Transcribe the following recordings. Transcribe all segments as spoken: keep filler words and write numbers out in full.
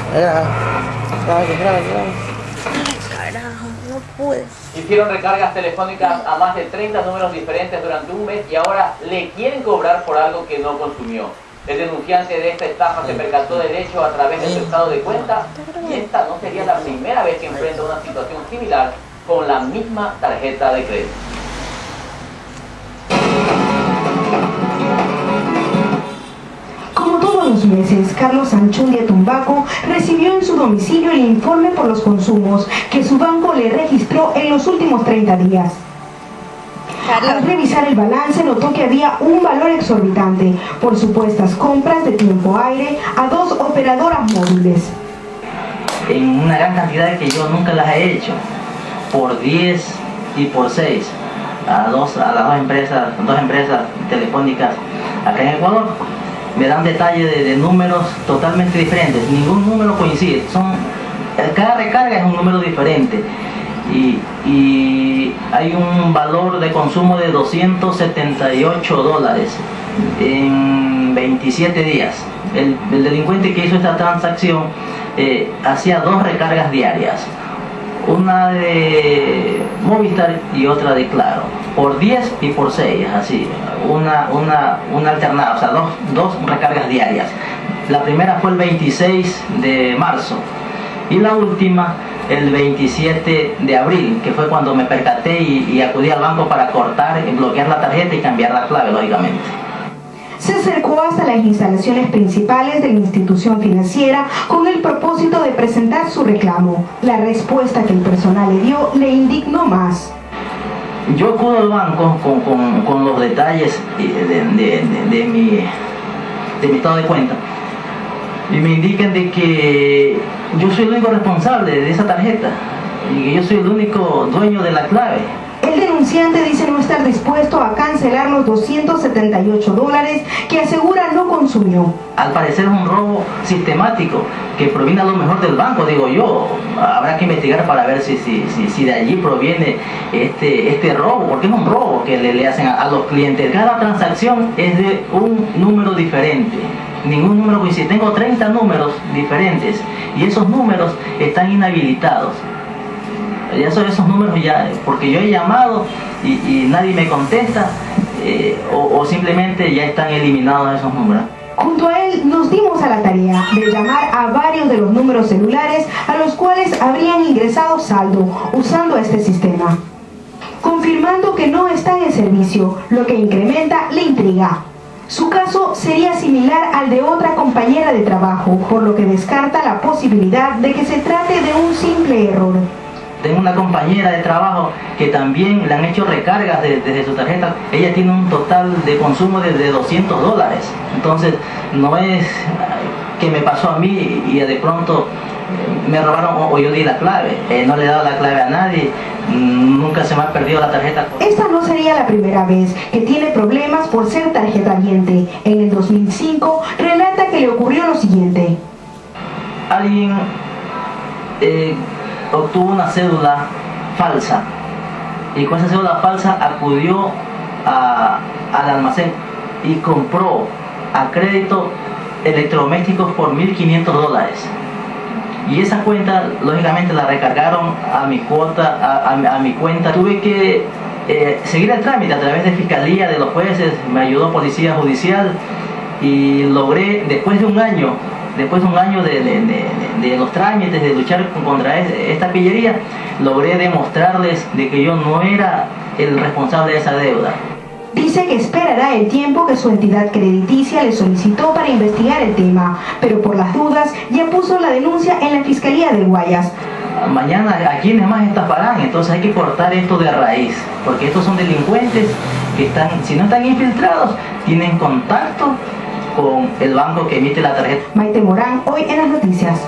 Era, gracias, gracias. Ay, carajo, no pude. Hicieron recargas telefónicas a más de treinta números diferentes durante un mes y ahora le quieren cobrar por algo que no consumió. El denunciante de esta estafa se percató del hecho a través de su estado de cuenta y esta no sería la primera vez que enfrenta una situación similar con la misma tarjeta de crédito. Como todos los meses, Carlos Anchundia Tumbaco recibió en su domicilio el informe por los consumos que su banco le registró en los últimos treinta días. Al revisar el balance notó que había un valor exorbitante por supuestas compras de tiempo aire a dos operadoras móviles. En una gran cantidad que yo nunca las he hecho, por diez y por seis, a, dos, a las dos empresas, dos empresas telefónicas acá en Ecuador. Me dan detalles de, de números totalmente diferentes, ningún número coincide, son, cada recarga es un número diferente. Y, y hay un valor de consumo de doscientos setenta y ocho dólares en veintisiete días. El, el delincuente que hizo esta transacción eh, hacía dos recargas diarias, una de Movistar y otra de Claro, por diez y por seis, así, una, una, una alternada, o sea, dos, dos recargas diarias. La primera fue el veintiséis de marzo y la última el veintisiete de abril, que fue cuando me percaté y, y acudí al banco para cortar, bloquear la tarjeta y cambiar la clave, lógicamente. Se acercó hasta las instalaciones principales de la institución financiera con el propósito de presentar su reclamo. La respuesta que el personal le dio le indignó más. Yo acudo al banco con, con, con los detalles de, de, de, de, mi, de mi estado de cuenta y me indican de que yo soy el único responsable de esa tarjeta y que yo soy el único dueño de la clave. El denunciante dice no estar dispuesto a cancelar los doscientos setenta y ocho dólares que asegura no consumió. Al parecer es un robo sistemático que proviene a lo mejor del banco, digo yo. Habrá que investigar para ver si, si, si, si de allí proviene este, este robo, porque es un robo que le, le hacen a, a los clientes. Cada transacción es de un número diferente. Ningún número coincide. Tengo treinta números diferentes y esos números están inhabilitados. Ya son esos números ya, porque yo he llamado y, y nadie me contesta eh, o, o simplemente ya están eliminados esos números. Junto a él nos dimos a la tarea de llamar a varios de los números celulares a los cuales habrían ingresado saldo usando este sistema, confirmando que no están en servicio, lo que incrementa la intriga. Su caso sería similar al de otra compañera de trabajo, por lo que descarta la posibilidad de que se trate de un simple error. Tengo una compañera de trabajo que también le han hecho recargas de, desde su tarjeta. Ella tiene un total de consumo de, de doscientos dólares. Entonces, no es que me pasó a mí y de pronto me robaron o, o yo di la clave. Eh, no le he dado la clave a nadie. Nunca se me ha perdido la tarjeta. Esta no sería la primera vez que tiene problemas por ser tarjetaviente. En el dos mil cinco relata que le ocurrió lo siguiente. Alguien eh, obtuvo una cédula falsa y con esa cédula falsa acudió a, al almacén y compró a crédito electrodomésticos por mil quinientos dólares y esa cuenta lógicamente la recargaron a mi cuota, a, a, a mi cuenta. Tuve que eh, seguir el trámite a través de fiscalía, de los jueces, me ayudó policía judicial y logré después de un año Después de un año de, de, de, de los trámites, de luchar contra esta pillería, logré demostrarles de que yo no era el responsable de esa deuda. Dice que esperará el tiempo que su entidad crediticia le solicitó para investigar el tema, pero por las dudas ya puso la denuncia en la Fiscalía del Guayas. Mañana a quienes más estafarán, entonces hay que cortar esto de raíz, porque estos son delincuentes que están, si no están infiltrados, tienen contacto con el banco que emite la tarjeta. Maite Morán, hoy en las noticias.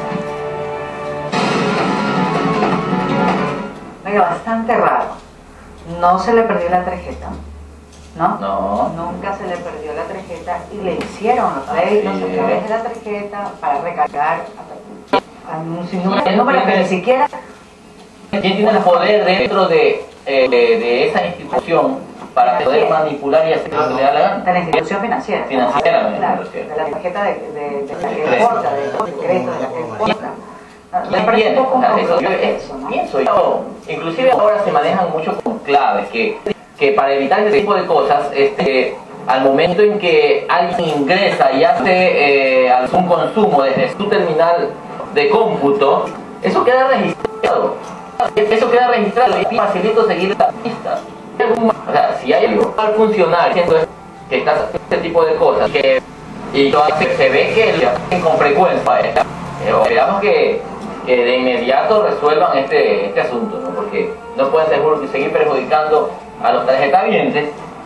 Oiga, bastante raro. No se le perdió la tarjeta, ¿no? No. Nunca se le perdió la tarjeta y le hicieron los créditos a través de la tarjeta para recargar a un sinnúmero de números que ni siquiera... ¿Quién tiene el poder dentro de, eh, de, de esa institución para poder manipular y hacer lo que le da la gana. De la institución financiera. Financiera, me claro, refiero. de la tarjeta de, de, de la que importa, de, de crédito de la que importa. Me ¿Quién parece tiene? un poco O sea, eso, yo, complejo eh, eso, ¿no? pienso yo. Inclusive ahora se manejan mucho con claves que, que para evitar ese tipo de cosas, este, al momento en que alguien ingresa y hace eh, algún consumo desde su terminal de cómputo, eso queda registrado. Eso queda registrado y facilito seguir la pista. O sea, si hay algo al funcionar haciendo que está haciendo este tipo de cosas que, y lo hace, se ve que lo hacen con frecuencia, ¿eh? Eh, esperamos que, que de inmediato resuelvan este, este asunto, ¿no? Porque no pueden seguro, seguir perjudicando a los tarjetavientes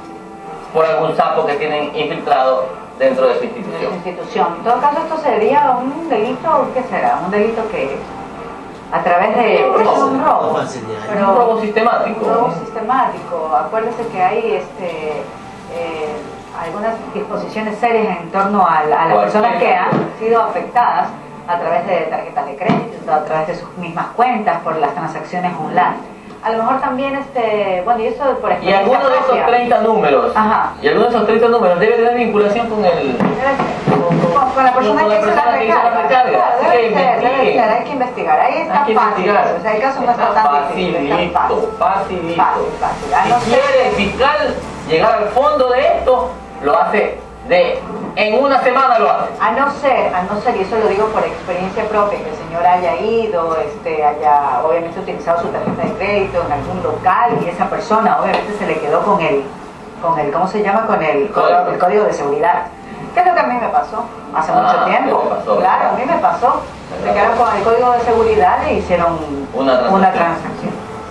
por algún sapo que tienen infiltrado dentro de su De institución. su institución. En todo caso, esto sería un delito, ¿qué será? Un delito que a través de... Un robo. Es un robo. Es un robo sistemático. Un robo sistemático. Acuérdese que hay este, eh, algunas disposiciones serias en torno a, la- a las personas que han sido afectadas a través de tarjetas de crédito, a través de sus mismas cuentas, por las transacciones online. A lo mejor también, este, bueno, y eso por Y experiencia alguno de esos propia. treinta números, Ajá. y alguno de esos treinta números debe tener vinculación con el... Debe ser. Con, con la persona con que la hizo la persona que hizo la recarga. recarga. Claro, Así debe que ser, debe investiguen. ser, hay que investigar. Ahí está Hay que fácil. investigar. O sea, el caso no está tan difícil, está Facilito, fácil. facilito. Fácil, fácil. A no Si ser quiere el que- fiscal llegar al fondo de esto, lo hace de... En una semana lo hace. A no ser, a no ser, y eso lo digo por experiencia propia, que el señor haya ido, este, haya obviamente utilizado su tarjeta de crédito en algún local y esa persona obviamente se le quedó con el, con el, ¿cómo se llama? Con el, Código. el código de seguridad. ¿Qué es lo que a mí me pasó hace Ah, mucho tiempo? ¿qué te pasó? Claro, a mí me pasó. Se quedaron con el código de seguridad e hicieron Una transacción. una transacción.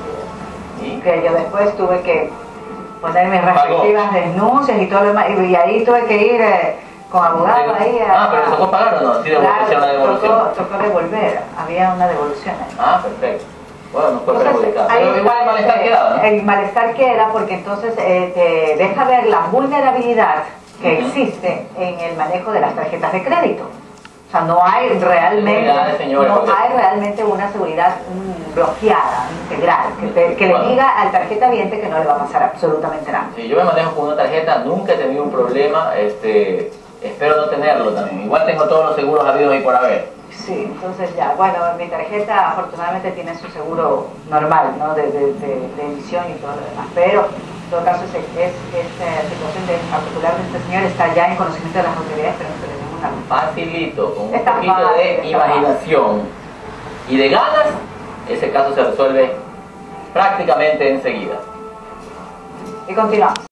¿Y? Que yo después tuve que poner mis Pagó. respectivas denuncias y todo lo demás, y, y ahí tuve que ir eh, con abogado ahí a... Ah, pero ¿le tocó pagar o no? Sí, Claro, devolución, una devolución. Tocó, tocó devolver, había una devolución ahí. Ah, perfecto. Bueno, no fue Entonces, perjudicado. ahí Pero igual el está, malestar eh, queda, ¿no? El malestar queda porque entonces eh, te deja ver la vulnerabilidad que Ujú. existe en el manejo de las tarjetas de crédito. O sea, no hay realmente, Seguridad, señores, no porque- hay realmente una seguridad mm, bloqueada, integral, que, te- que le Bueno. diga al tarjetaviente que no le va a pasar absolutamente nada. Si yo me manejo con una tarjeta, nunca he tenido un problema, este, espero no tenerlo también. Igual tengo todos los seguros habidos y por haber. Sí, entonces ya, bueno, mi tarjeta afortunadamente tiene su seguro normal, ¿no? De, de, de, de emisión y todo lo demás, pero en todo caso es, es, esta situación de, en particular de este señor está ya en conocimiento de las autoridades, pero no se le dio una... Facilito, con un Está poquito fácil, de está imaginación y de ganas, ese caso se resuelve prácticamente enseguida. Y continuamos.